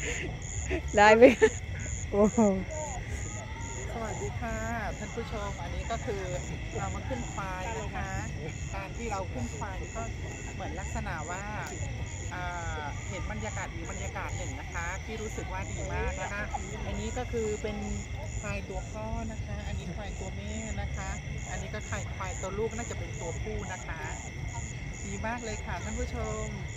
ได้ไหมโอ้โหสวัสดีค่ะท่านผู้ชมอันนี้ก็คือเรามาขึ้นควายนะคะการที่เราขึ้นควายนี่ก็เหมือนลักษณะว่าเห็นบรรยากาศอีกบรรยากาศหนึ่งนะคะที่รู้สึกว่าดีมากนะคะอันนี้ก็คือเป็นควายตัวพ่อนะคะอันนี้ควายตัวแม่นะคะอันนี้ก็ควายตัวลูกน่าจะเป็นตัวผู้นะคะดีมากเลยค่ะท่านผู้ชม